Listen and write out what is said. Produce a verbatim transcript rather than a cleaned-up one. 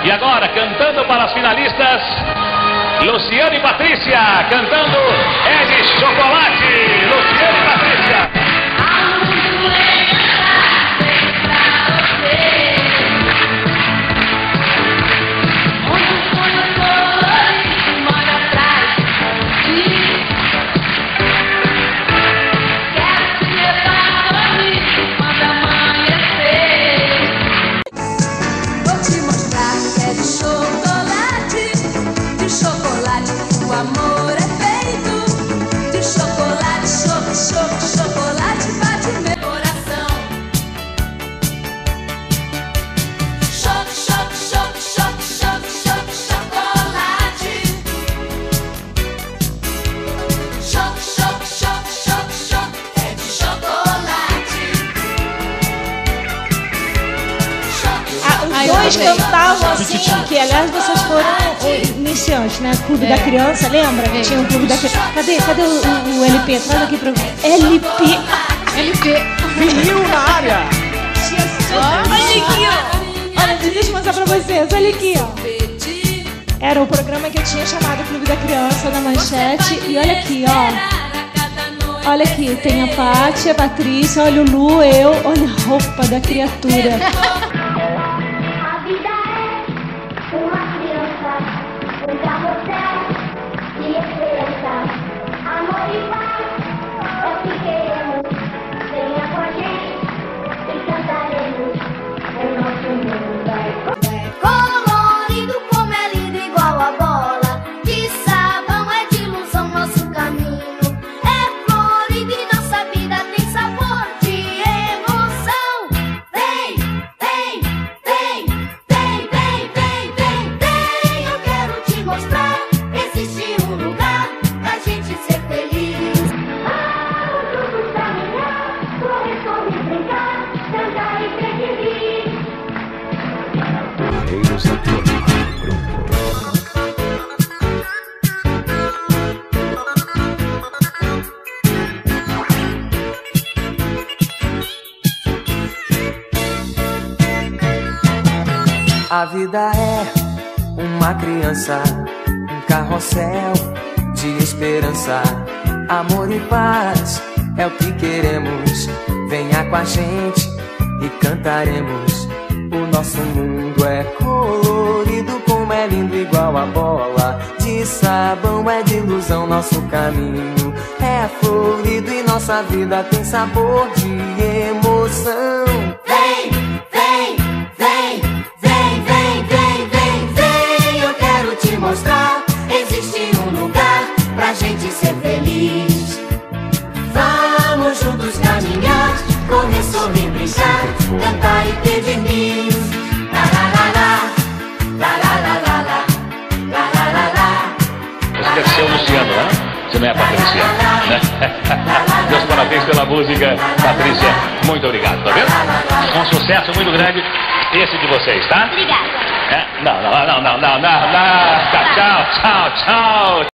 E agora, cantando para as finalistas, Luciano e Patrícia, cantando É de Chocolate. Luciano e Patrícia. O amor é feito de chocolate, choco, choco, chocolate bate meu coração. Choco, choco, choco, choco, choco, choco, chocolate. Choco, choco, choco, choco, choco, é de chocolate. Ah, os dois cantavam assim, que aliás vocês foram iniciantes, né? Clube é. da Criança, lembra? É. Tinha um Clube da Criança. Cadê, cadê o, o L P? Traz aqui pra mim. L P. L P. Vinil na área. Olha aqui, ó. Olha, deixa eu mostrar pra vocês. Olha aqui, ó. Era o programa que eu tinha chamado Clube da Criança na Manchete. E olha aqui, ó. Olha aqui, tem a Paty, a Patrícia, olha o Lu, eu. Olha a roupa da criatura. Amor e paz é o que queremos. Venha com a gente e cantaremos. O nosso mundo vai colorido, como é lindo, igual a bola de sabão, é de ilusão nosso caminho. É florido e nossa vida tem sabor de emoção. Vem, vem, vem, vem, vem, vem, vem, vem. Eu quero te mostrar. Existe um lugar pra gente ser feliz. Vamos juntos caminhar, correr, correr, brincar, cantar e ser feliz. A vida é uma criança, um carrossel de esperança. Amor e paz é o que queremos. Venha com a gente e cantaremos. O nosso mundo é colorido, como é lindo, igual a bola de sabão, é de ilusão nosso caminho. É florido e nossa vida tem sabor de emoção. Vem, vem, vem, vem, vem, vem, vem, vem. Eu quero te mostrar. Existe um lugar pra gente ser feliz. Vamos juntos caminhar, correr, sorrir, brincar, cantar e pedir mil. La la la la, la la la la la, la la la la. Você deve ser o Luciano, né? Você não é a Patrícia, né? Meus parabéns pela música, Patrícia. Muito obrigado, tá vendo? Um sucesso muito grande esse de vocês, tá? Obrigada. É? Não, não, não, não, não, não, não. Tchau, tchau, tchau.